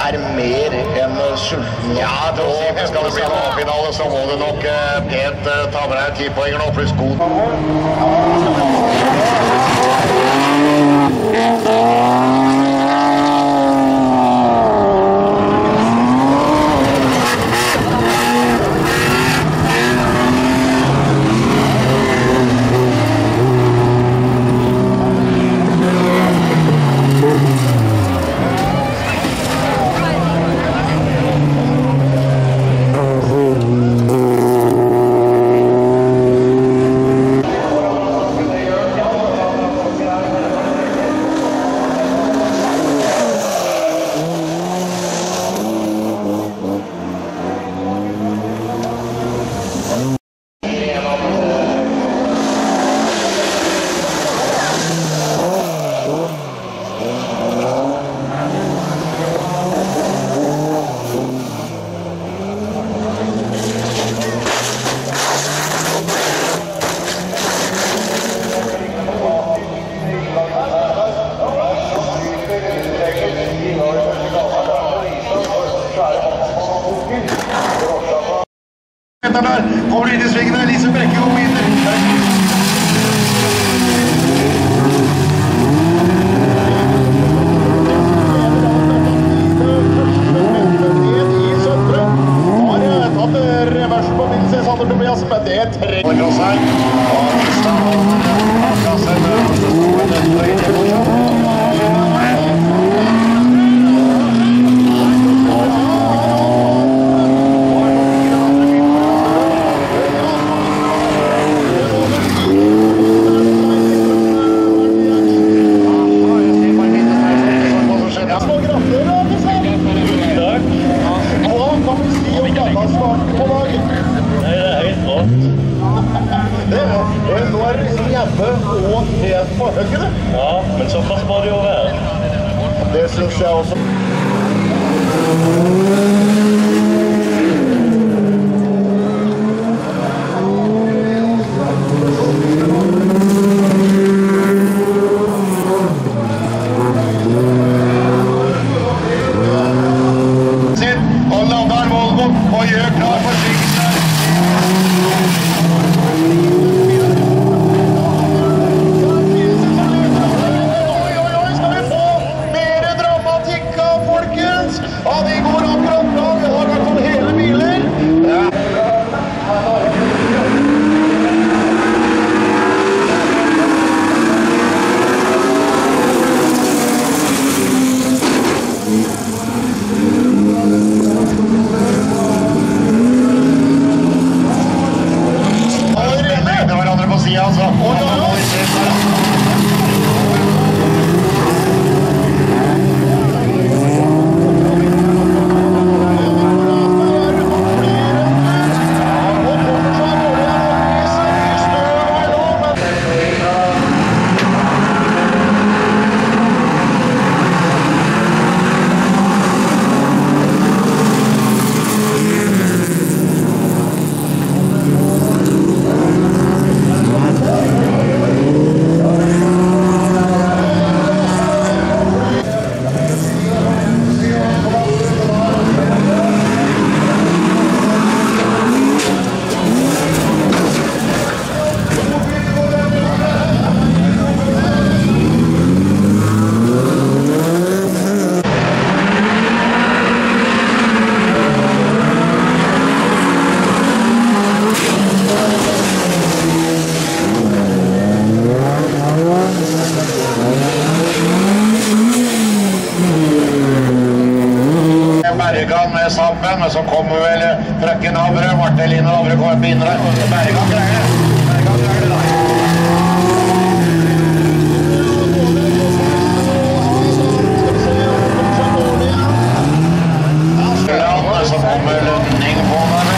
mer enn sulten. Ja, til å si at skal det bli en A-finale, så må du nok pent ta med deg 10 poenger nå, pluss god. Kommer inn i svingene, Lise Brekke og vinner. Ja, men såpass må det jo være. Det synes jeg også. Og lander Volvo og gjør klar for svingen. Bergan med Sabben, men så kommer vel frøkken Havre, Marteline Havre kommer på inne der. Bergan greier det. Bergan greier det da. Ja, så kommer Lønning på der.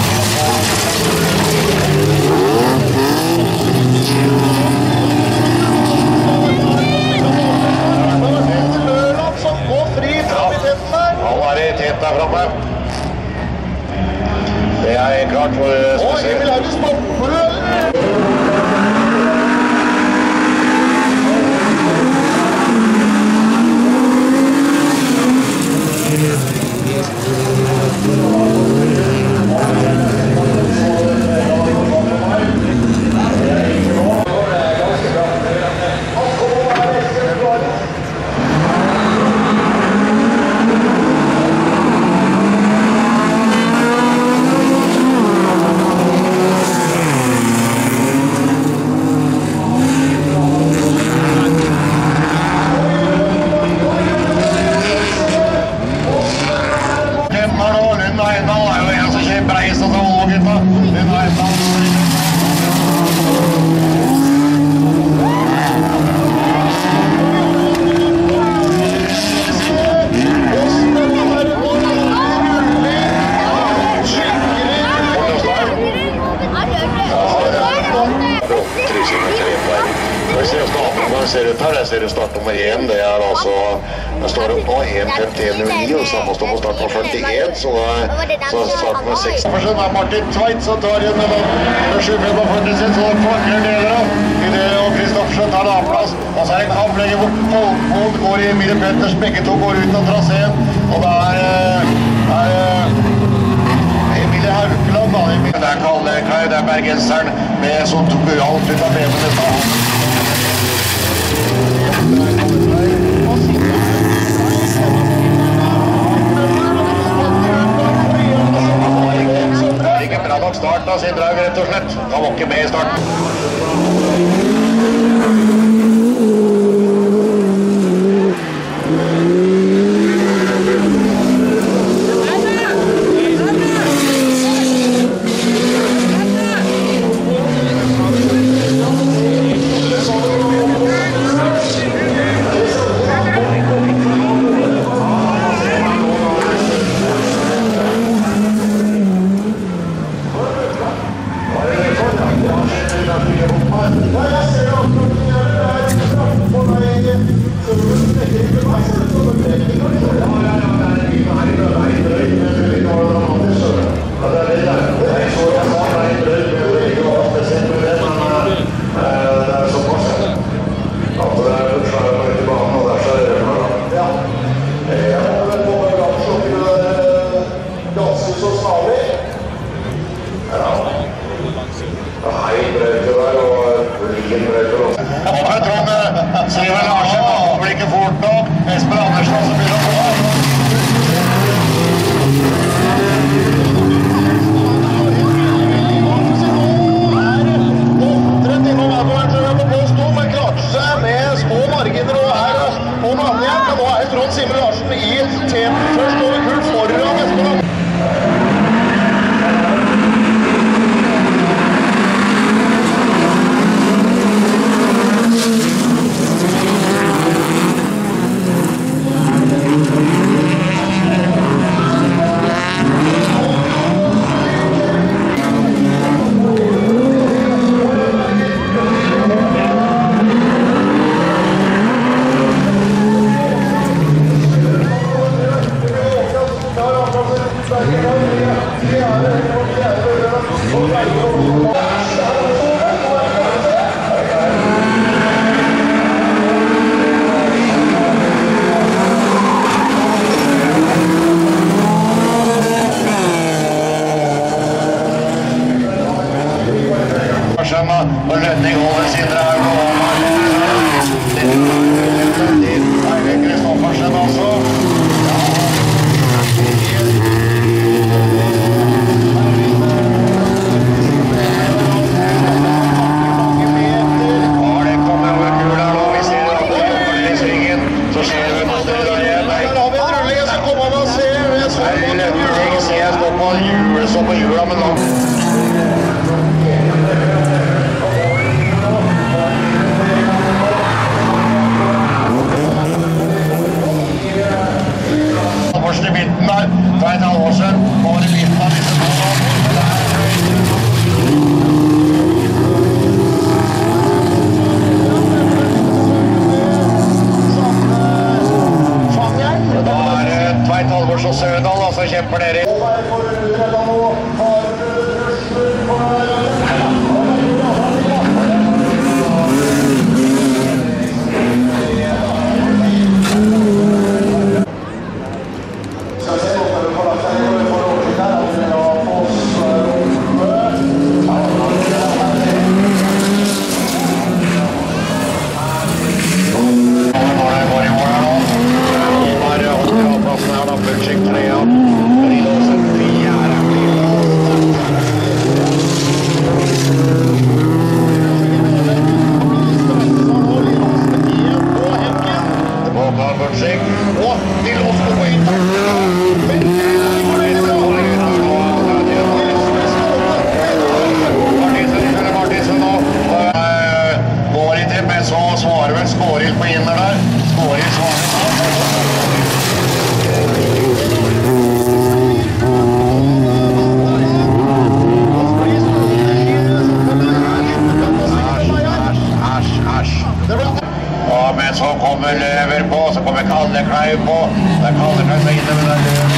Der framme. Det er klart for spesielt. Emil Hauges på. Ser det start nummer 1, det altså, det står opp nå 1.51,09, og samme står på start på 41, så start med 6. Først er Martin Tveit som tar igjen med 7.45 sin, så det flagger deler av i det, og Kristoffersen tar avplass, og så er det kamplege hvor Holmvold går i Emilie Petters, begge to går ut av traseen, og det er Emilie Haukeland, det er Kalle Kai, det er bergenseren, med som tok alt ut av bevene stedet. Ikke bra nok start av sin drag, rett og slett. Han var ikke med i starten. Siver Larsen blir ikke fort nok. Espen Andersen også begynner å få. Seg med små marginer og her på den andre igjen, men nå er Trond Siver Larsen i TM først over kull foran Espen Andersen. Og Lønning over sin drag og Kristoffersen også. Det kommer over kula nå. Vi ser at det kommer i svingen. Så skjer det noe der igjen. Der har vi en rulling. Jeg skal komme an og se. Lønning ser jeg står på hjulet, så på hjula, men nå i midten der, for et halvår siden, var i midten av disse to. Da er det Tveit Halvors og Sødal, som kjemper dere. forsøk 3 av Lillåsen 4. Forsøk og Lillåsen på Martinsen nå går i til, men så svarer vel Skårild på inner der. Skårild svarer ja, men så kommer Løver på, så kommer Kallekleiv på. Det er Kallekleiv som er inne med den Løver.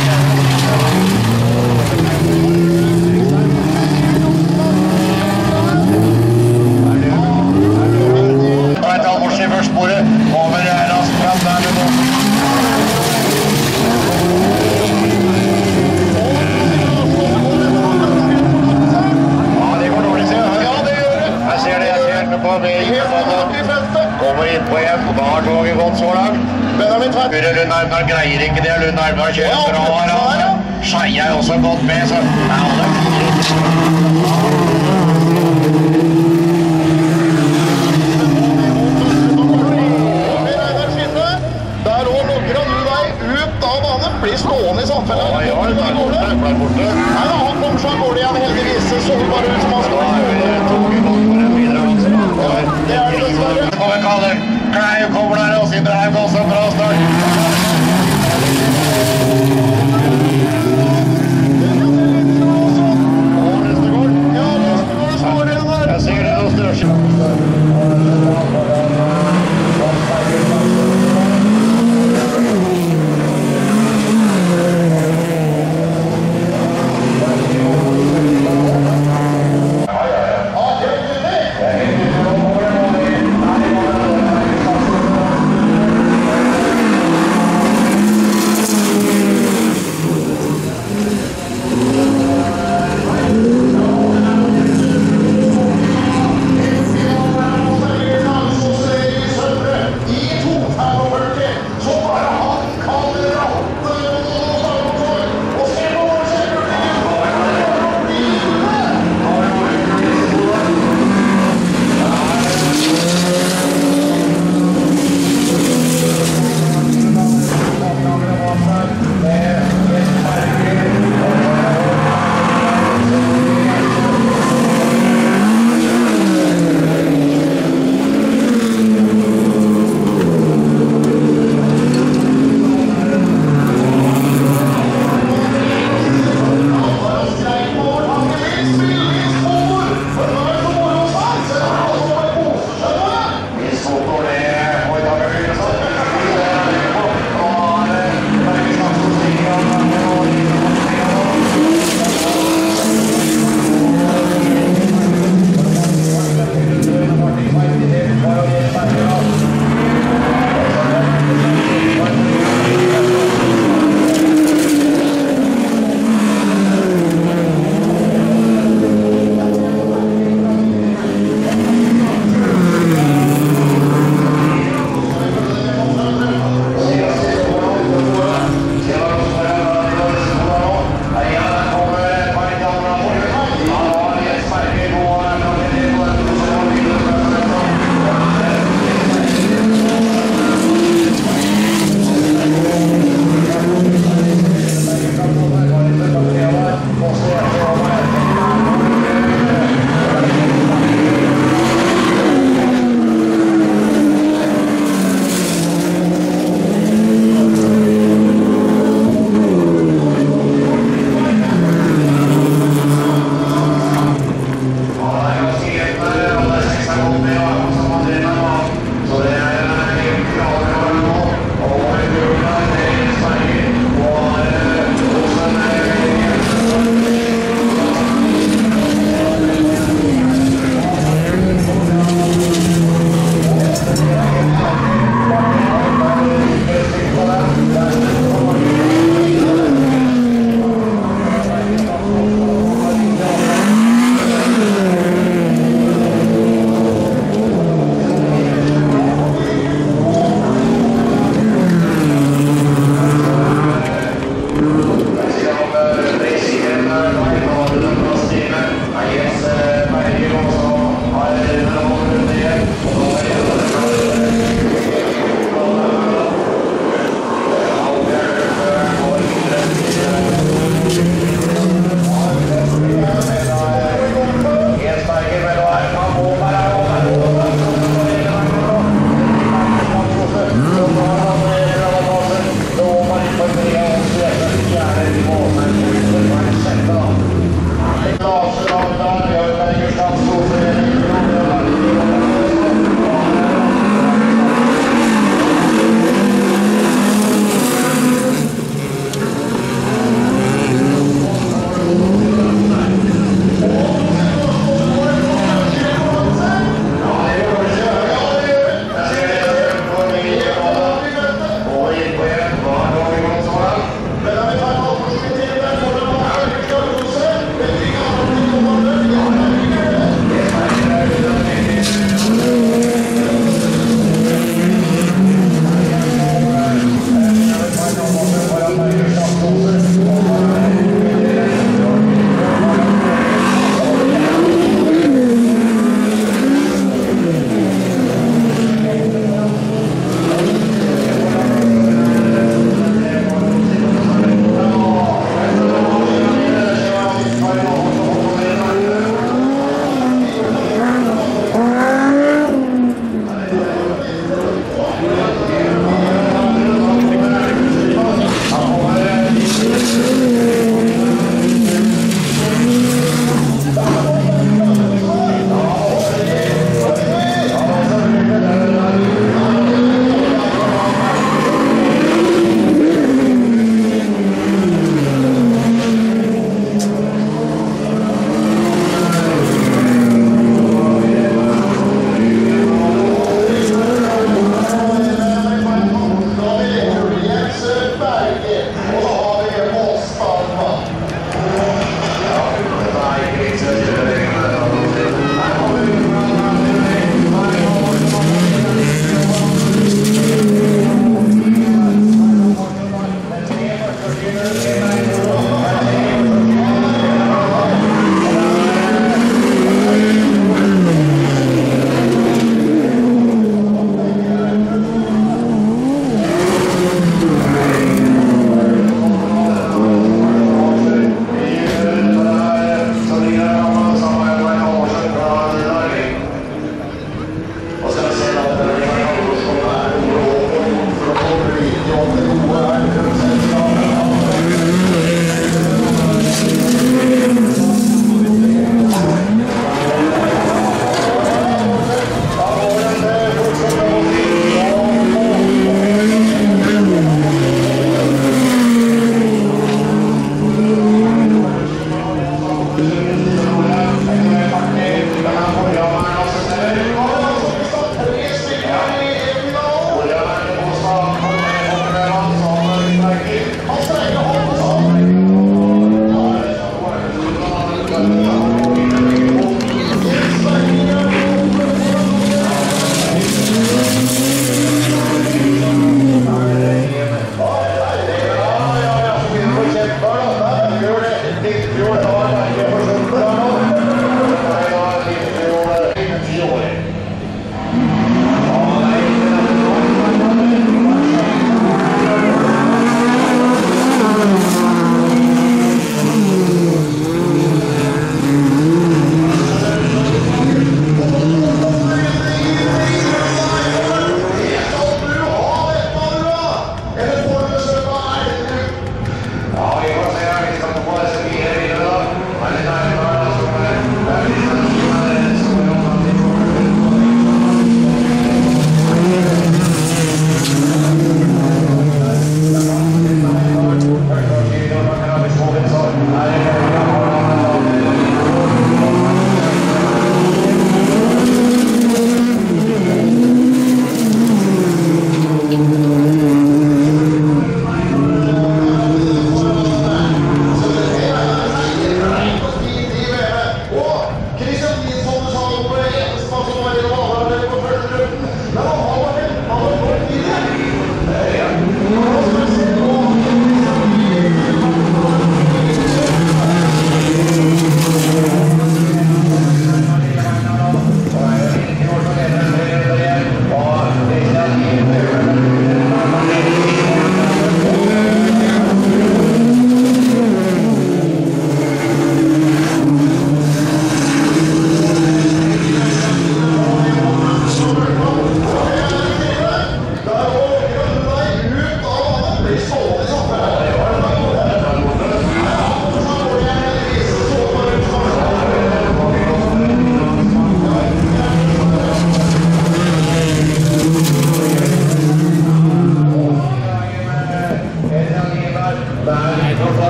Det er et alvorlig i førstbordet. Kommer raskt frem der med noen. Ja, det går dårlig, sier jeg. Ja, det gjør det. Jeg ser det, på veien. Kommer inn på en, og da har toget gått så langt. Benjamin Tveit. Lund Armdal greier ikke det. Lund Armdal kjører bra her. Skeie er også gått med, så er alle fire. Der også lukker han ut vei ut av banen. Blir stående i samfunnet. Ja, det ble borte. Nei, han kommer seg går det igjen heldigvis. Så bare ut som han skal. Toget gått for en videre. Det er det dessverre. Kommer Kallekleiv kommer der, og sitter her også bra start. Jeg ser det noe størst.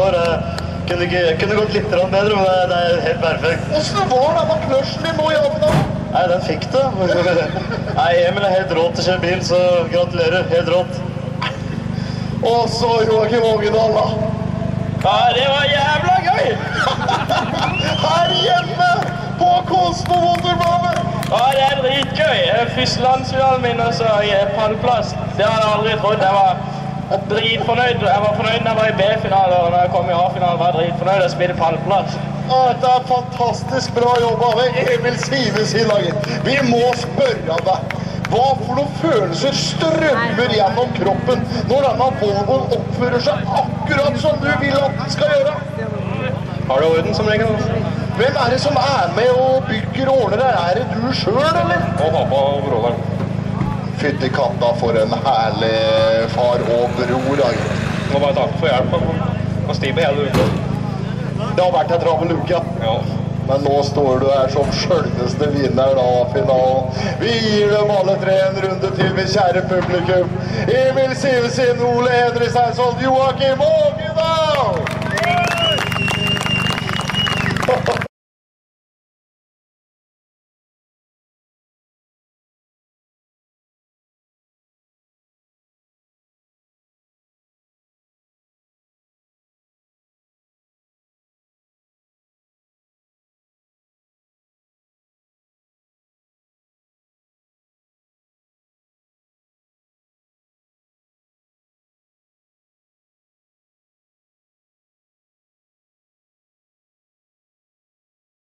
år. Kunne gått litt bedre, men det helt perfekt. Hvordan var denne kløsjen din nå i aften? Nei, den fikk det. Nei, Emil helt råd til å kjøre bil, så gratulerer. Helt råd. Og så Joakim Ågedal, da. Ja, det var jævla gøy! Her hjemme på Kosmo Motorbane. Ja, det dritgøy. Første landsfinalen min, og så pallplass. Det hadde jeg aldri trodd. Jeg var dritfornøyd. Jeg var fornøyd når jeg var i B-finale, og når jeg kom i A-finale var jeg dritfornøyd å spille pallplass. Dette fantastisk bra jobba ved Emil Sives i laget. Vi må spørre deg. Hva for noen følelser strømmer gjennom kroppen når denne Volvoen oppfører seg akkurat som du vil at den skal gjøre? Har du orden som regel? Hvem det som med og bygger og ordner her? Det du selv, eller? Og pappa og broderen. Fytti katta for en herlig far og bror, da. Må bare takke for hjelp. Og stibe hele uka. Det har vært en travel uke. Ja. Men nå står du her som selveste vinner da, finalen. Vi gir dem alle tre en runde til, vi kjære publikum. Emil Sivesen, Ole Henry Seinsvold, Joakim Ågedal!